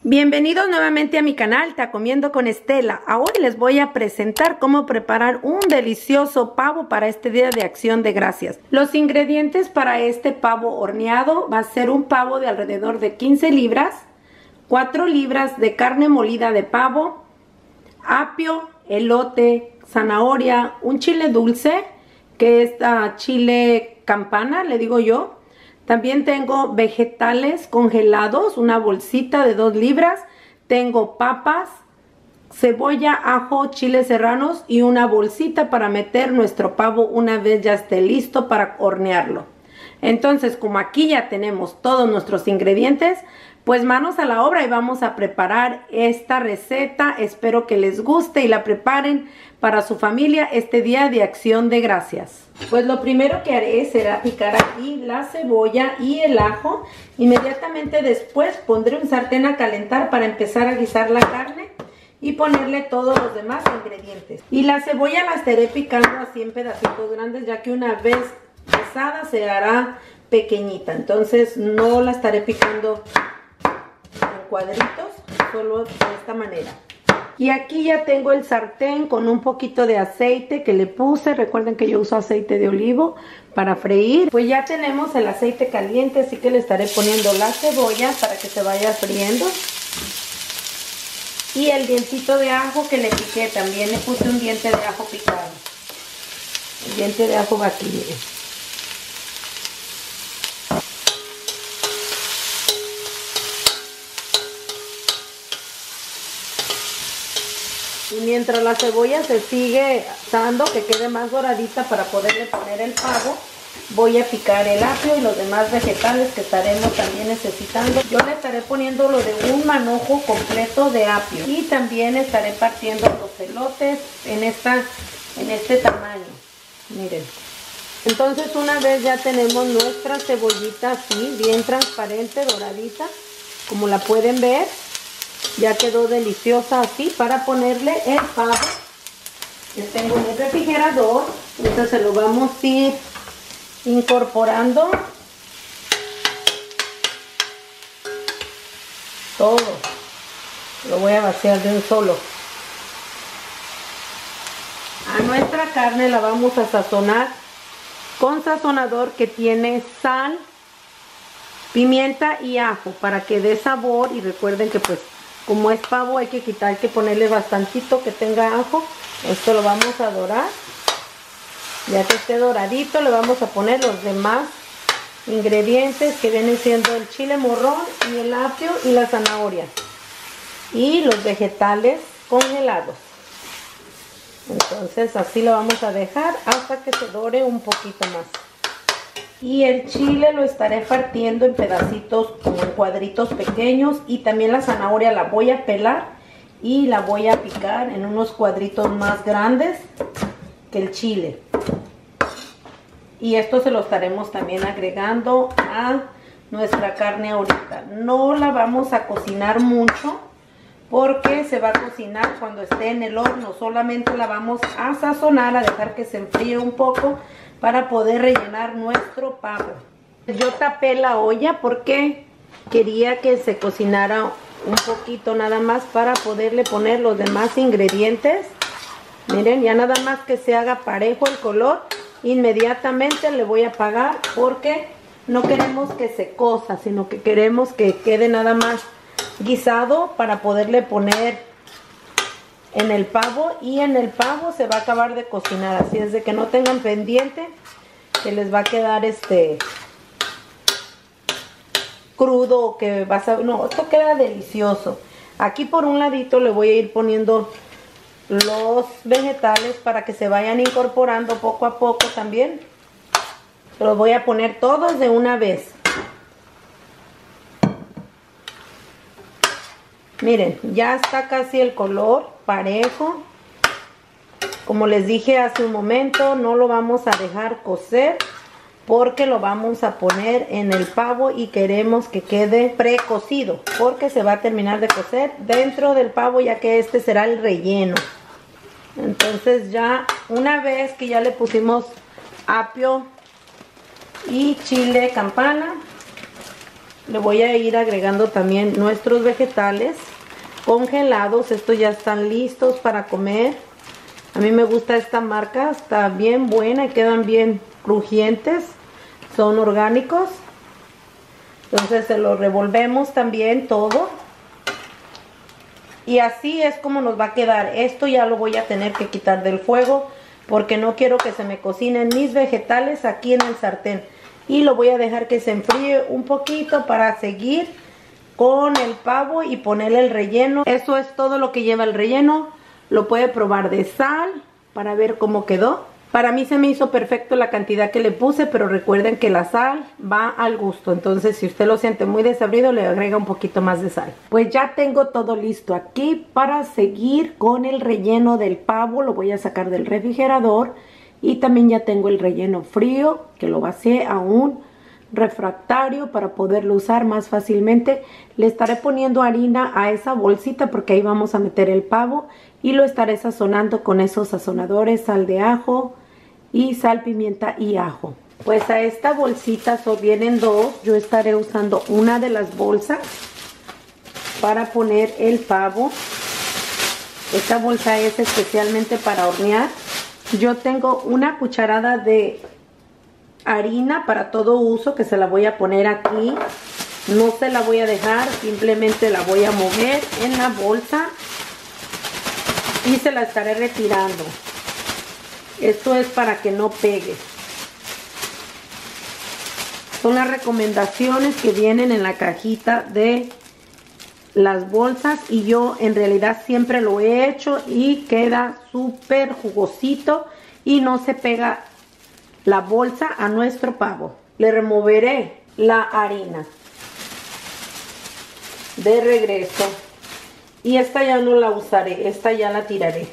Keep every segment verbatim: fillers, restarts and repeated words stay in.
Bienvenidos nuevamente a mi canal Tacomiendo con Estela. Ahora les voy a presentar cómo preparar un delicioso pavo para este día de Acción de Gracias. Los ingredientes para este pavo horneado va a ser un pavo de alrededor de quince libras, cuatro libras de carne molida de pavo, apio, elote, zanahoria, un chile dulce, que es uh, chile campana, le digo yo. También tengo vegetales congelados, una bolsita de dos libras. Tengo papas, cebolla, ajo, chiles serranos y una bolsita para meter nuestro pavo una vez ya esté listo para hornearlo. Entonces, como aquí ya tenemos todos nuestros ingredientes, pues manos a la obra y vamos a preparar esta receta. Espero que les guste y la preparen para su familia este día de Acción de Gracias. Pues lo primero que haré será picar aquí la cebolla y el ajo. Inmediatamente después pondré un sartén a calentar para empezar a guisar la carne y ponerle todos los demás ingredientes. Y la cebolla la estaré picando así en pedacitos grandes, ya que una vez pesada se hará pequeñita. Entonces no la estaré picando en cuadritos, solo de esta manera. Y aquí ya tengo el sartén con un poquito de aceite que le puse. Recuerden que yo uso aceite de olivo para freír. Pues ya tenemos el aceite caliente, así que le estaré poniendo la cebolla para que se vaya friendo. Y el dientito de ajo que le piqué, también le puse un diente de ajo picado. El diente de ajo va aquí, miren. Y mientras la cebolla se sigue asando, que quede más doradita para poderle poner el pavo, voy a picar el apio y los demás vegetales que estaremos también necesitando. Yo le estaré poniendo lo de un manojo completo de apio. Y también estaré partiendo los elotes en, esta, en este tamaño. Miren. Entonces una vez ya tenemos nuestra cebollita así, bien transparente, doradita, como la pueden ver. Ya quedó deliciosa así para ponerle el pavo. Ya tengo mi refrigerador, entonces se lo vamos a ir incorporando todo. Lo voy a vaciar de un solo. A nuestra carne la vamos a sazonar con sazonador que tiene sal, pimienta y ajo para que dé sabor. Y recuerden que pues como es pavo hay que quitar, hay que ponerle bastantito que tenga ajo. Esto lo vamos a dorar. Ya que esté doradito le vamos a poner los demás ingredientes que vienen siendo el chile morrón y el apio y la zanahoria. Y los vegetales congelados. Entonces así lo vamos a dejar hasta que se dore un poquito más. Y el chile lo estaré partiendo en pedacitos como en cuadritos pequeños. Y también la zanahoria la voy a pelar y la voy a picar en unos cuadritos más grandes que el chile. Y esto se lo estaremos también agregando a nuestra carne ahorita. No la vamos a cocinar mucho porque se va a cocinar cuando esté en el horno. Solamente la vamos a sazonar, a dejar que se enfríe un poco para poder rellenar nuestro pavo. Yo tapé la olla porque quería que se cocinara un poquito nada más para poderle poner los demás ingredientes. Miren, ya nada más que se haga parejo el color, inmediatamente le voy a apagar porque no queremos que se cosa, sino que queremos que quede nada más guisado para poderle poner en el pavo. Y en el pavo se va a acabar de cocinar, así es de que no tengan pendiente que les va a quedar este crudo o que va a... No, esto queda delicioso. Aquí por un ladito le voy a ir poniendo los vegetales para que se vayan incorporando poco a poco también. Los voy a poner todos de una vez. Miren, ya está casi el color parejo. Como les dije hace un momento, no lo vamos a dejar cocer porque lo vamos a poner en el pavo y queremos que quede precocido porque se va a terminar de cocer dentro del pavo, ya que este será el relleno. Entonces ya una vez que ya le pusimos apio y chile campana, le voy a ir agregando también nuestros vegetales congelados. Estos ya están listos para comer. A mí me gusta esta marca, está bien buena y quedan bien crujientes. Son orgánicos. Entonces se lo revolvemos también todo. Y así es como nos va a quedar. Esto ya lo voy a tener que quitar del fuego porque no quiero que se me cocinen mis vegetales aquí en el sartén. Y lo voy a dejar que se enfríe un poquito para seguir con el pavo y ponerle el relleno. Eso es todo lo que lleva el relleno. Lo puede probar de sal para ver cómo quedó. Para mí se me hizo perfecto la cantidad que le puse, pero recuerden que la sal va al gusto. Entonces, si usted lo siente muy desabrido, le agrega un poquito más de sal. Pues ya tengo todo listo aquí para seguir con el relleno del pavo. Lo voy a sacar del refrigerador. Y también ya tengo el relleno frío, que lo vacié a un refractario para poderlo usar más fácilmente. Le estaré poniendo harina a esa bolsita porque ahí vamos a meter el pavo. Y lo estaré sazonando con esos sazonadores, sal de ajo y sal, pimienta y ajo. Pues a esta bolsita so, vienen dos. Yo estaré usando una de las bolsas para poner el pavo. Esta bolsa es especialmente para hornear. Yo tengo una cucharada de harina para todo uso que se la voy a poner aquí. No se la voy a dejar, simplemente la voy a mover en la bolsa y se la estaré retirando. Esto es para que no pegue. Son las recomendaciones que vienen en la cajita de las bolsas y yo en realidad siempre lo he hecho y queda súper jugosito y no se pega la bolsa a nuestro pavo. Le removeré la harina de regreso y esta ya no la usaré, esta ya la tiraré.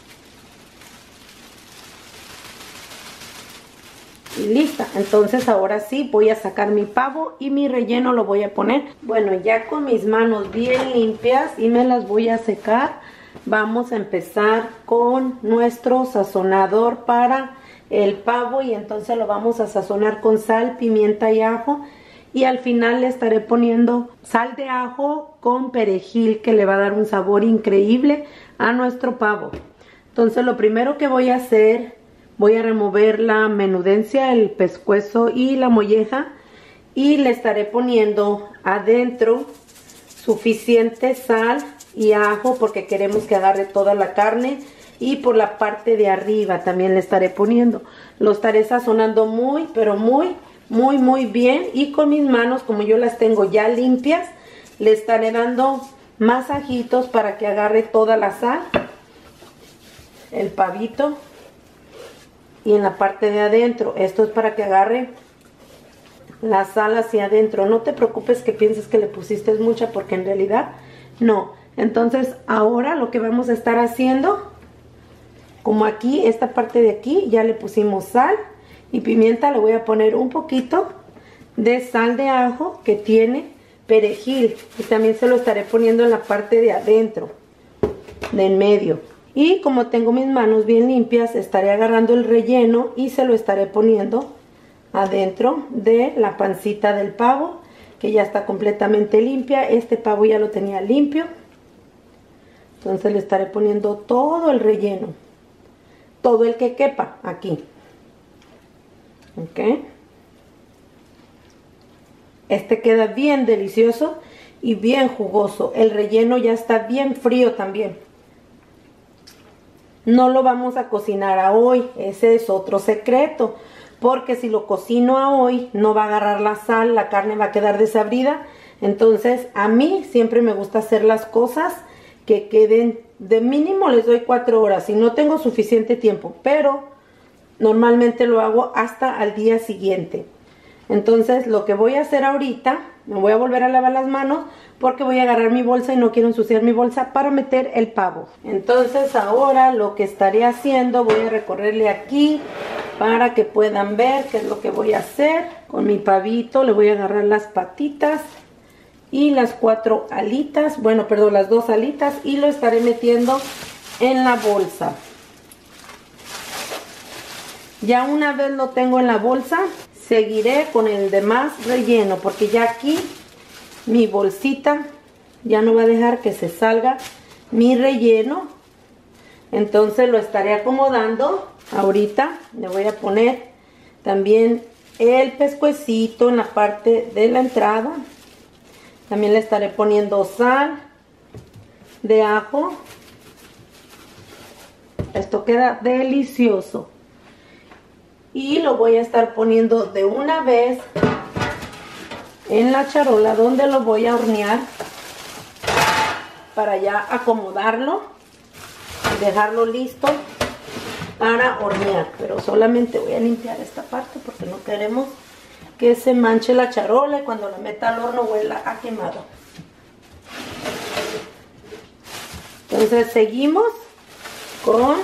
Y lista. Entonces ahora sí voy a sacar mi pavo y mi relleno lo voy a poner. Bueno, ya con mis manos bien limpias y me las voy a secar, vamos a empezar con nuestro sazonador para el pavo y entonces lo vamos a sazonar con sal, pimienta y ajo. Y al final le estaré poniendo sal de ajo con perejil que le va a dar un sabor increíble a nuestro pavo. Entonces lo primero que voy a hacer, voy a remover la menudencia, el pescuezo y la molleja y le estaré poniendo adentro suficiente sal y ajo porque queremos que agarre toda la carne y por la parte de arriba también le estaré poniendo. Lo estaré sazonando muy pero muy muy muy bien y con mis manos, como yo las tengo ya limpias, le estaré dando masajitos para que agarre toda la sal, el pavito. Y en la parte de adentro, esto es para que agarre la sal hacia adentro. No te preocupes que pienses que le pusiste mucha porque en realidad no. Entonces ahora lo que vamos a estar haciendo, como aquí, esta parte de aquí, ya le pusimos sal y pimienta, le voy a poner un poquito de sal de ajo que tiene perejil. Y también se lo estaré poniendo en la parte de adentro, de en medio. Y como tengo mis manos bien limpias, estaré agarrando el relleno y se lo estaré poniendo adentro de la pancita del pavo, que ya está completamente limpia. Este pavo ya lo tenía limpio. Entonces le estaré poniendo todo el relleno, todo el que quepa aquí. Ok. Este queda bien delicioso y bien jugoso. El relleno ya está bien frío también. No lo vamos a cocinar a hoy, ese es otro secreto, porque si lo cocino a hoy no va a agarrar la sal, la carne va a quedar desabrida. Entonces a mí siempre me gusta hacer las cosas que queden, de mínimo les doy cuatro horas si no tengo suficiente tiempo, pero normalmente lo hago hasta al día siguiente. Entonces lo que voy a hacer ahorita, me voy a volver a lavar las manos porque voy a agarrar mi bolsa y no quiero ensuciar mi bolsa para meter el pavo. Entonces ahora lo que estaré haciendo, voy a recorrerle aquí para que puedan ver qué es lo que voy a hacer. Con mi pavito le voy a agarrar las patitas y las cuatro alitas, bueno, perdón, las dos alitas, y lo estaré metiendo en la bolsa. Ya una vez lo tengo en la bolsa, seguiré con el demás relleno porque ya aquí mi bolsita, ya no va a dejar que se salga mi relleno. Entonces lo estaré acomodando. Ahorita le voy a poner también el pescuecito en la parte de la entrada. También le estaré poniendo sal de ajo. Esto queda delicioso. Y lo voy a estar poniendo de una vez en la charola donde lo voy a hornear, para ya acomodarlo y dejarlo listo para hornear. Pero solamente voy a limpiar esta parte porque no queremos que se manche la charola y cuando la meta al horno huela a quemado. Entonces seguimos con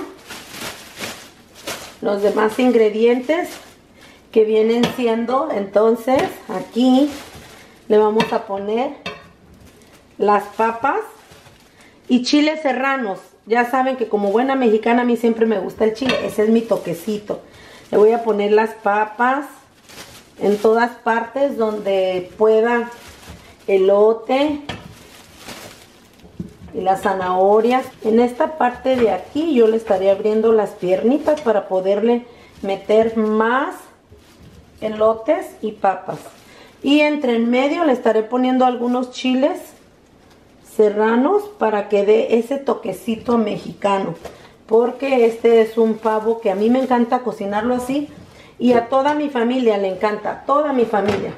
los demás ingredientes que vienen siendo. Entonces aquí le vamos a poner las papas y chiles serranos. Ya saben que como buena mexicana a mí siempre me gusta el chile, ese es mi toquecito. Le voy a poner las papas en todas partes donde pueda, elote y las zanahorias. En esta parte de aquí yo le estaré abriendo las piernitas para poderle meter más elotes y papas. Y entre en medio le estaré poniendo algunos chiles serranos para que dé ese toquecito mexicano, porque este es un pavo que a mí me encanta cocinarlo así y a toda mi familia le encanta, a toda mi familia.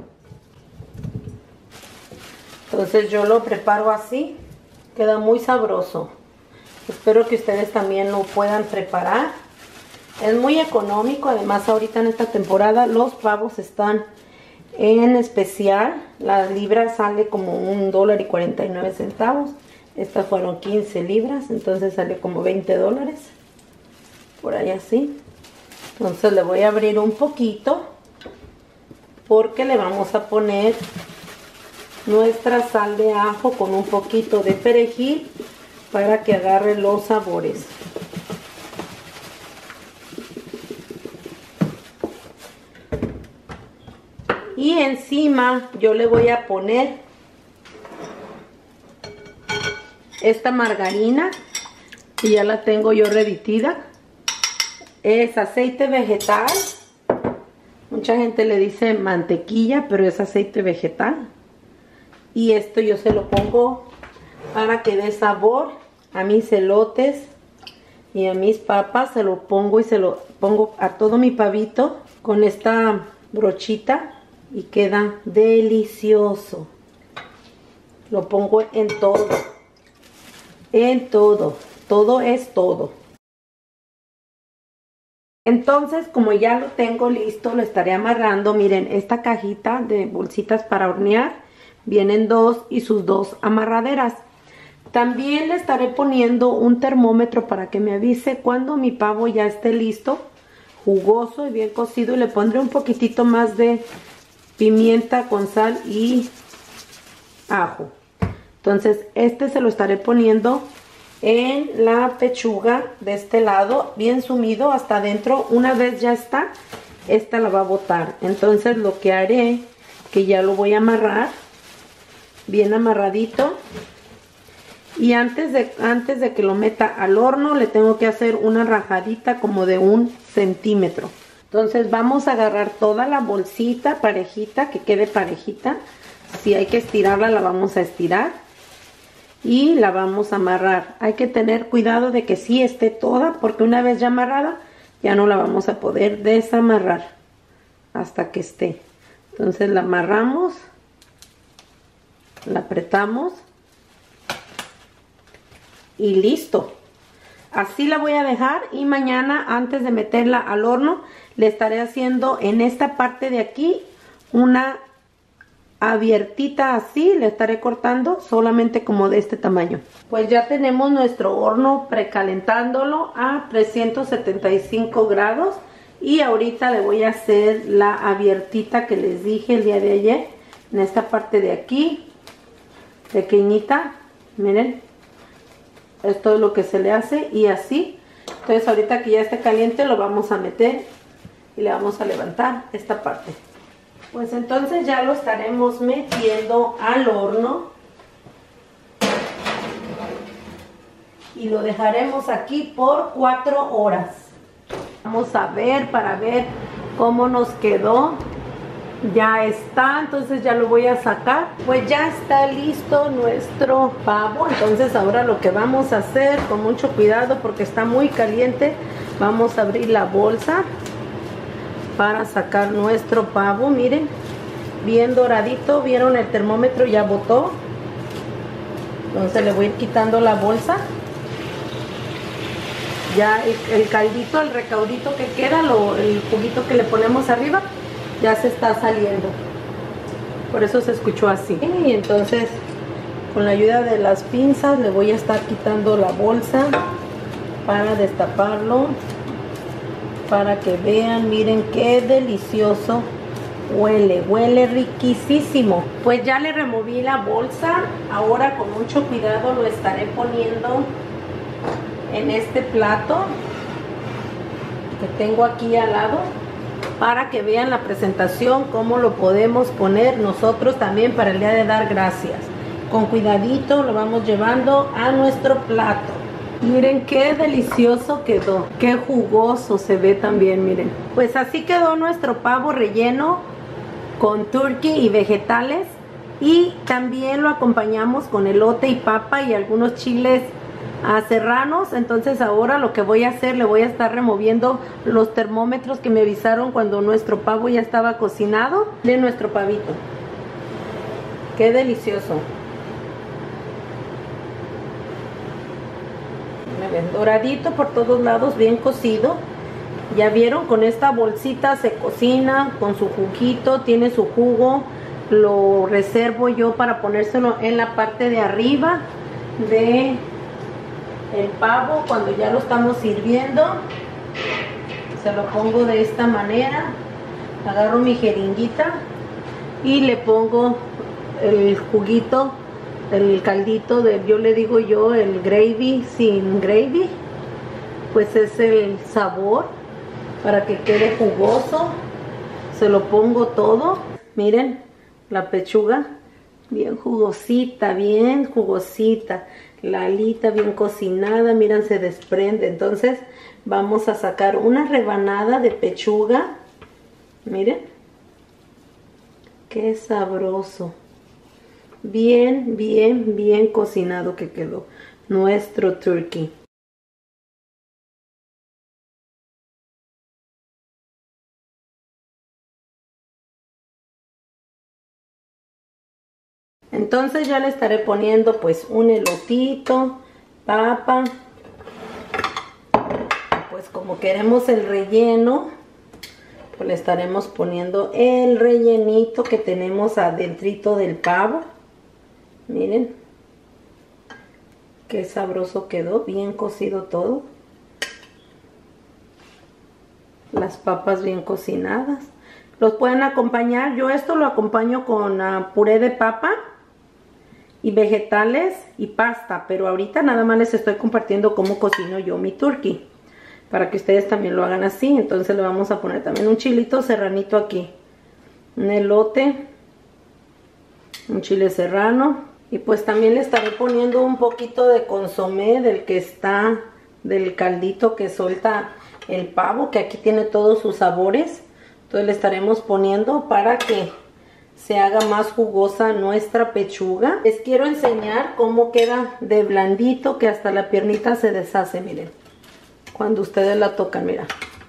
Entonces yo lo preparo así, queda muy sabroso. Espero que ustedes también lo puedan preparar. Es muy económico, además ahorita en esta temporada los pavos están en especial. La libra sale como un dólar y cuarenta y nueve centavos. Estas fueron quince libras, entonces sale como veinte dólares. Por ahí así. Entonces le voy a abrir un poquito porque le vamos a poner nuestra sal de ajo con un poquito de perejil para que agarre los sabores. Y encima yo le voy a poner esta margarina, que ya la tengo yo derretida. Es aceite vegetal. Mucha gente le dice mantequilla, pero es aceite vegetal. Y esto yo se lo pongo para que dé sabor a mis elotes y a mis papas. Se lo pongo y se lo pongo a todo mi pavito con esta brochita. Y queda delicioso. Lo pongo en todo. En todo. Todo es todo. Entonces, como ya lo tengo listo, lo estaré amarrando. Miren, esta cajita de bolsitas para hornear. Vienen dos y sus dos amarraderas. También le estaré poniendo un termómetro para que me avise cuando mi pavo ya esté listo. Jugoso y bien cocido. Y le pondré un poquitito más de pimienta con sal y ajo. Entonces este se lo estaré poniendo en la pechuga de este lado, bien sumido hasta adentro. Una vez ya está, esta la va a botar. Entonces lo que haré, que ya lo voy a amarrar bien amarradito, y antes de, antes de que lo meta al horno le tengo que hacer una rajadita como de un centímetro. Entonces vamos a agarrar toda la bolsita parejita, que quede parejita. Si hay que estirarla, la vamos a estirar. Y la vamos a amarrar. Hay que tener cuidado de que sí esté toda, porque una vez ya amarrada, ya no la vamos a poder desamarrar hasta que esté. Entonces la amarramos, la apretamos y listo. Así la voy a dejar, y mañana antes de meterla al horno le estaré haciendo en esta parte de aquí una abiertita así, le estaré cortando solamente como de este tamaño. Pues ya tenemos nuestro horno precalentándolo a trescientos setenta y cinco grados, y ahorita le voy a hacer la abiertita que les dije el día de ayer, en esta parte de aquí, pequeñita, miren. Esto es lo que se le hace, y así. Entonces ahorita que ya esté caliente lo vamos a meter y le vamos a levantar esta parte. Pues entonces ya lo estaremos metiendo al horno y lo dejaremos aquí por cuatro horas. Vamos a ver para ver cómo nos quedó. Ya está, entonces ya lo voy a sacar. Pues ya está listo nuestro pavo. Entonces ahora lo que vamos a hacer, con mucho cuidado porque está muy caliente, vamos a abrir la bolsa para sacar nuestro pavo. Miren, bien doradito. ¿Vieron? El termómetro ya botó. Entonces le voy a ir quitando la bolsa. Ya el, el caldito, el recaudito que queda, lo, el juguito que le ponemos arriba, ya se está saliendo. Por eso se escuchó así. Y entonces con la ayuda de las pinzas le voy a estar quitando la bolsa para destaparlo, para que vean. Miren qué delicioso huele, huele riquísimo. Pues ya le removí la bolsa. Ahora con mucho cuidado lo estaré poniendo en este plato que tengo aquí al lado, para que vean la presentación, cómo lo podemos poner nosotros también para el día de dar gracias. Con cuidadito lo vamos llevando a nuestro plato. Miren qué delicioso quedó, qué jugoso se ve también, miren. Pues así quedó nuestro pavo relleno con turkey y vegetales, y también lo acompañamos con elote y papa y algunos chiles a serranos. Entonces ahora lo que voy a hacer, le voy a estar removiendo los termómetros que me avisaron cuando nuestro pavo ya estaba cocinado. De nuestro pavito, qué delicioso. Miren, doradito por todos lados, bien cocido. Ya vieron, con esta bolsita se cocina con su juguito, tiene su jugo. Lo reservo yo para ponérselo en la parte de arriba de el pavo. Cuando ya lo estamos sirviendo, se lo pongo de esta manera. Agarro mi jeringuita y le pongo el juguito, el caldito de, yo le digo yo, el gravy sin gravy, pues es el sabor, para que quede jugoso. Se lo pongo todo. Miren la pechuga, bien jugosita, bien jugosita. La alita bien cocinada, miren, se desprende. Entonces vamos a sacar una rebanada de pechuga. Miren, qué sabroso. Bien, bien, bien cocinado que quedó nuestro turkey. Entonces ya le estaré poniendo pues un elotito, papa. Pues como queremos el relleno, pues le estaremos poniendo el rellenito que tenemos adentrito del pavo. Miren qué sabroso quedó, bien cocido todo. Las papas bien cocinadas. Los pueden acompañar, yo esto lo acompaño con uh, puré de papa y vegetales y pasta, pero ahorita nada más les estoy compartiendo cómo cocino yo mi turkey, para que ustedes también lo hagan así. Entonces le vamos a poner también un chilito serranito aquí, un elote, un chile serrano, y pues también le estaré poniendo un poquito de consomé del que está, del caldito que suelta el pavo, que aquí tiene todos sus sabores. Entonces le estaremos poniendo para que se haga más jugosa nuestra pechuga. Les quiero enseñar cómo queda de blandito, que hasta la piernita se deshace, miren, cuando ustedes la tocan, mira.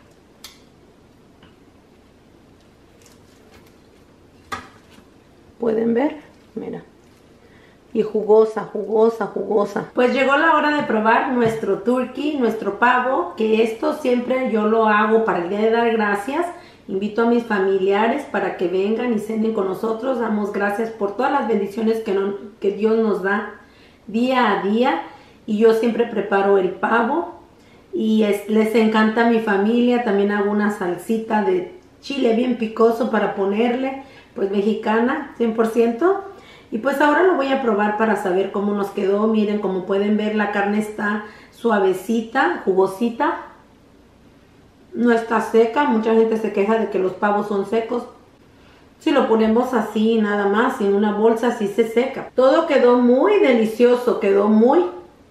¿Pueden ver? Mira. Y jugosa, jugosa, jugosa. Pues llegó la hora de probar nuestro turkey, nuestro pavo, que esto siempre yo lo hago para el día de dar gracias. Invito a mis familiares para que vengan y cenen con nosotros. Damos gracias por todas las bendiciones que, no, que Dios nos da día a día. Y yo siempre preparo el pavo. Y es, les encanta a mi familia. También hago una salsita de chile bien picoso para ponerle, pues mexicana, cien por ciento. Y pues ahora lo voy a probar para saber cómo nos quedó. Miren, como pueden ver, la carne está suavecita, jugosita. No está seca. Mucha gente se queja de que los pavos son secos. Si lo ponemos así nada más, en una bolsa, así se seca. Todo quedó muy delicioso, quedó muy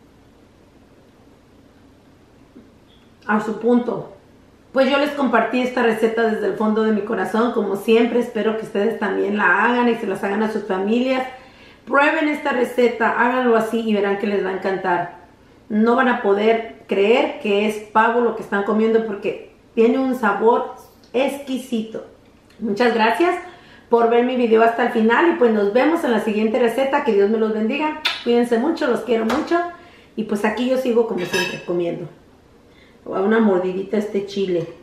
a su punto. Pues yo les compartí esta receta desde el fondo de mi corazón, como siempre. Espero que ustedes también la hagan y se las hagan a sus familias. Prueben esta receta, háganlo así y verán que les va a encantar. No van a poder creer que es pavo lo que están comiendo porque tiene un sabor exquisito. Muchas gracias por ver mi video hasta el final y pues nos vemos en la siguiente receta. Que Dios me los bendiga. Cuídense mucho, los quiero mucho. Y pues aquí yo sigo como siempre comiendo. A una mordidita este chile.